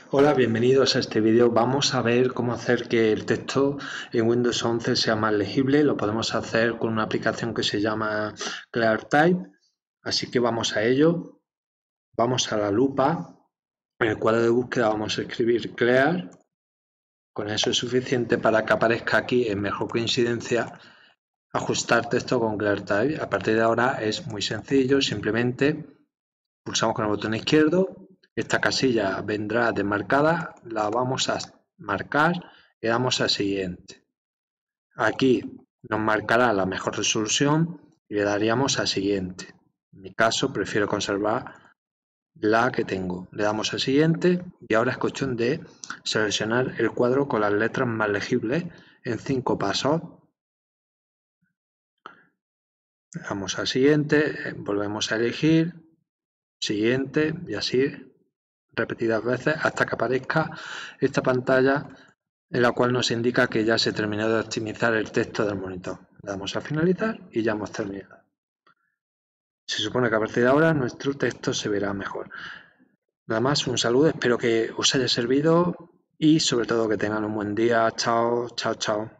Hola, bienvenidos a este vídeo. Vamos a ver cómo hacer que el texto en Windows 11 sea más legible. Lo podemos hacer con una aplicación que se llama ClearType. Así que vamos a ello. Vamos a la lupa. En el cuadro de búsqueda vamos a escribir Clear. Con eso es suficiente para que aparezca aquí en mejor coincidencia ajustar texto con ClearType. A partir de ahora es muy sencillo. Simplemente pulsamos con el botón izquierdo, esta casilla vendrá desmarcada, la vamos a marcar y damos a siguiente. Aquí nos marcará la mejor resolución y le daríamos a siguiente. En mi caso prefiero conservar la que tengo. Le damos a siguiente y ahora es cuestión de seleccionar el cuadro con las letras más legibles en 5 pasos. Le damos a siguiente, volvemos a elegir, siguiente y así repetidas veces hasta que aparezca esta pantalla en la cual nos indica que ya se terminó de optimizar el texto del monitor. Le damos a finalizar y ya hemos terminado. Se supone que a partir de ahora nuestro texto se verá mejor. Nada más, un saludo, espero que os haya servido y sobre todo que tengan un buen día. Chao, chao, chao.